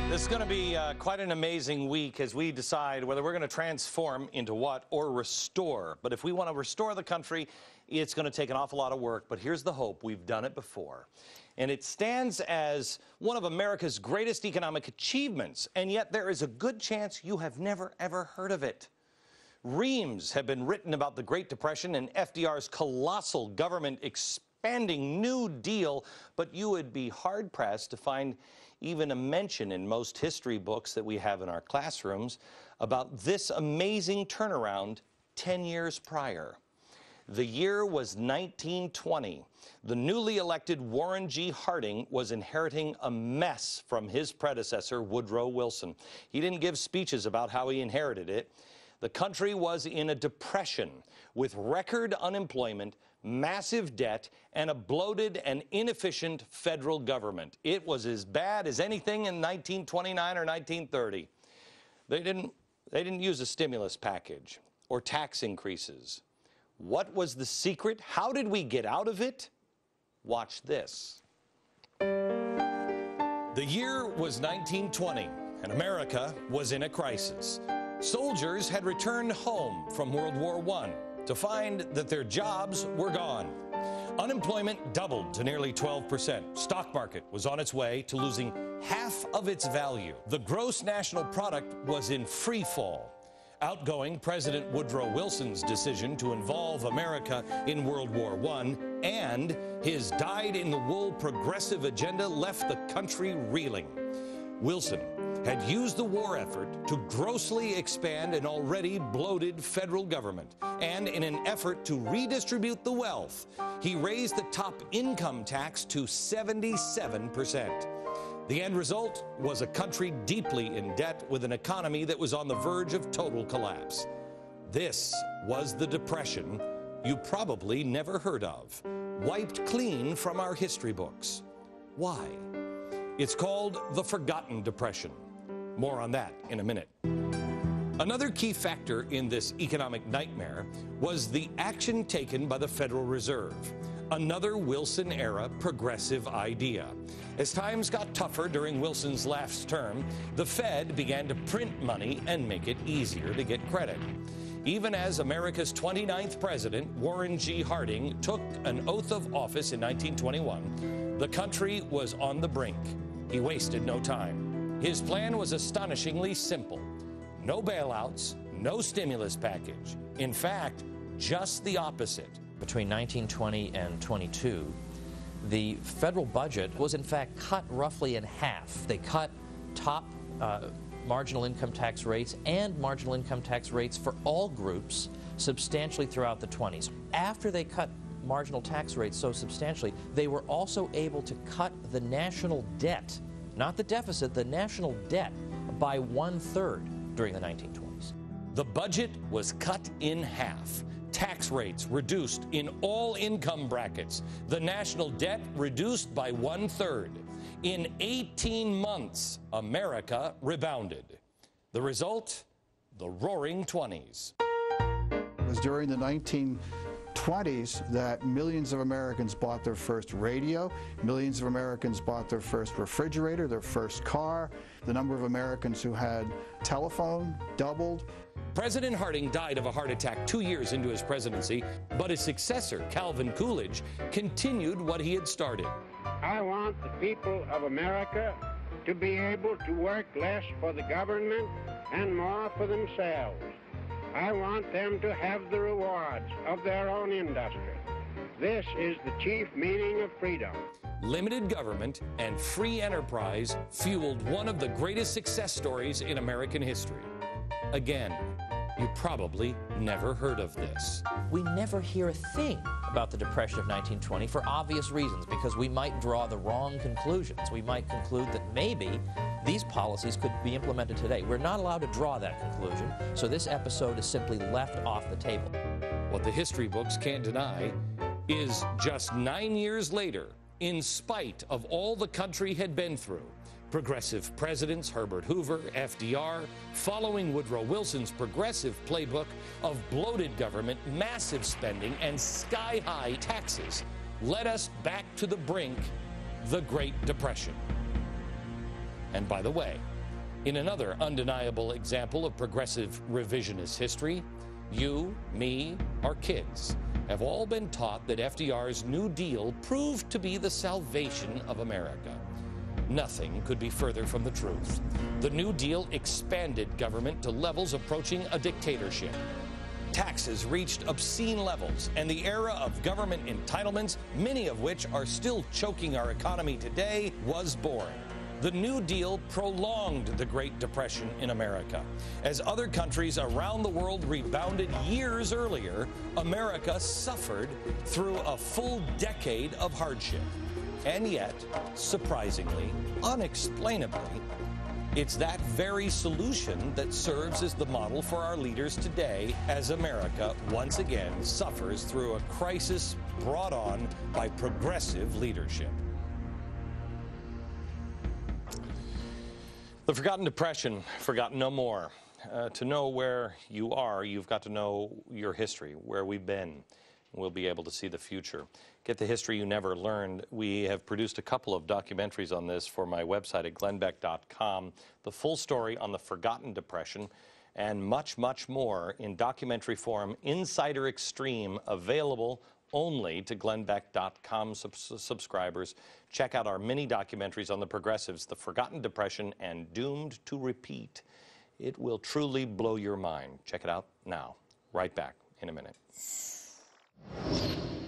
This is going to be quite an amazing week as we decide whether we're going to transform into what or restore. But if we want to restore the country, it's going to take an awful lot of work. But here's the hope. We've done it before. And it stands as one of America's greatest economic achievements. And yet there is a good chance you have never, ever heard of it. Reams have been written about the Great Depression and FDR's colossal government expanding New Deal. But you would be hard-pressed to find even a mention in most history books that we have in our classrooms about this amazing turnaround 10 years prior. The year was 1920. The newly elected Warren G. Harding was inheriting a mess from his predecessor, Woodrow Wilson. He didn't give speeches about how he inherited it. The country was in a depression with record unemployment, massive debt, and a bloated and inefficient federal government. It was as bad as anything in 1929 or 1930. They didn't use a stimulus package or tax increases. What was the secret? How did we get out of it? Watch this. The year was 1920, and America was in a crisis. Soldiers had returned home from World War I to find that their jobs were gone. Unemployment doubled to nearly 12%. Stock market was on its way to losing half of its value. The gross national product was in free fall. Outgoing President Woodrow Wilson's decision to involve America in World War I and his dyed-in-the-wool progressive agenda left the country reeling. Wilson had used the war effort to grossly expand an already bloated federal government. And in an effort to redistribute the wealth, he raised the top income tax to 77%. The end result was a country deeply in debt with an economy that was on the verge of total collapse. This was the Depression you probably never heard of, wiped clean from our history books. Why? It's called the Forgotten Depression. More on that in a minute. Another key factor in this economic nightmare was the action taken by the Federal Reserve, another Wilson-era progressive idea. As times got tougher during Wilson's last term, the Fed began to print money and make it easier to get credit. Even as America's 29th president, Warren G. Harding, took an oath of office in 1921, the country was on the brink. He wasted no time. His plan was astonishingly simple. No bailouts, no stimulus package. In fact, just the opposite. Between 1920 and 22, the federal budget was in fact cut roughly in half. They cut top marginal income tax rates and marginal income tax rates for all groups substantially throughout the 20s. After they cut marginal tax rates so substantially, they were also able to cut the national debt, not the deficit, the national debt, by 1/3 during the 1920s. The budget was cut in half. Tax rates reduced in all income brackets. The national debt reduced by 1/3. In 18 months, America rebounded. The result? The Roaring '20s. It was during the 1920s that millions of Americans bought their first radio, millions of Americans bought their first refrigerator, their first car. The number of Americans who had telephone doubled. President Harding died of a heart attack 2 years into his presidency, but his successor, Calvin Coolidge, continued what he had started. I want the people of America to be able to work less for the government and more for themselves. I want them to have the rewards of their own industry. This is the chief meaning of freedom. Limited government and free enterprise fueled one of the greatest success stories in American history. Again, you probably never heard of this. We never hear a thing about the Depression of 1920 for obvious reasons, because we might draw the wrong conclusions. We might conclude that maybe these policies could be implemented today. We're not allowed to draw that conclusion, so this episode is simply left off the table. What the history books can't deny is just 9 years later, in spite of all the country had been through, progressive presidents, Herbert Hoover, FDR, following Woodrow Wilson's progressive playbook of bloated government, massive spending, and sky-high taxes, led us back to the brink, the Great Depression. And by the way, In another undeniable example of progressive revisionist history, you, me, our kids have all been taught that FDR's New Deal proved to be the salvation of America. Nothing could be further from the truth. The New Deal expanded government to levels approaching a dictatorship. Taxes reached obscene levels, and the era of government entitlements, many of which are still choking our economy today, was born. The New Deal prolonged the Great Depression in America. As other countries around the world rebounded years earlier, America suffered through a full decade of hardship. And yet, surprisingly, unexplainably, it's that very solution that serves as the model for our leaders today as America once again suffers through a crisis brought on by progressive leadership. The Forgotten Depression, forgotten no more. To know where you are, you've got to know your history, where we've been. We'll be able to see the future. Get the history you never learned. We have produced a couple of documentaries on this for my website at glennbeck.com. The full story on the Forgotten Depression and much, much more in documentary form, Insider Extreme, available only to glennbeck.com subscribers. Check out our mini documentaries on the progressives, The Forgotten Depression and Doomed to Repeat. It will truly blow your mind. Check it out now. Right back in a minute.